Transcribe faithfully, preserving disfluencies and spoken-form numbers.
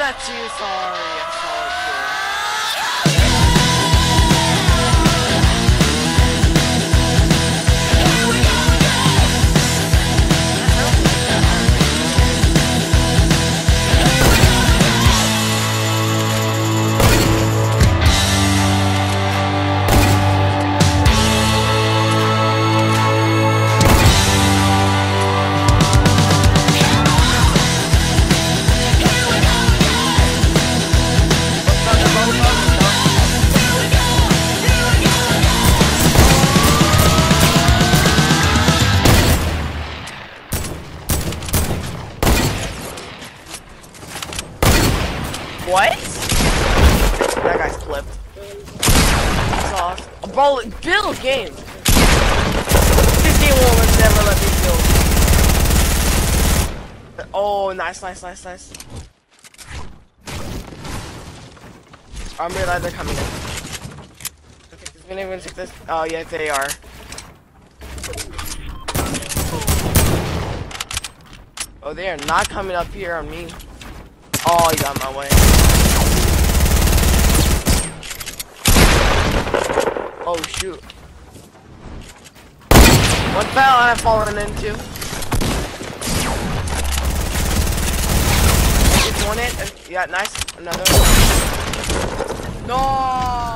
that's you, sorry. I saw it too. What? That guy's clipped. That's awesome. Bro, build game. This game will never let me build. Oh, nice, nice, nice, nice. I'm realizing they're coming in. Okay, is anyone gonna take this? Oh, yeah, they are. Oh, they are not coming up here on me. Oh, you got my way. Oh, shoot. What fell I've fallen into? Just one it. Yeah, nice. Another. No.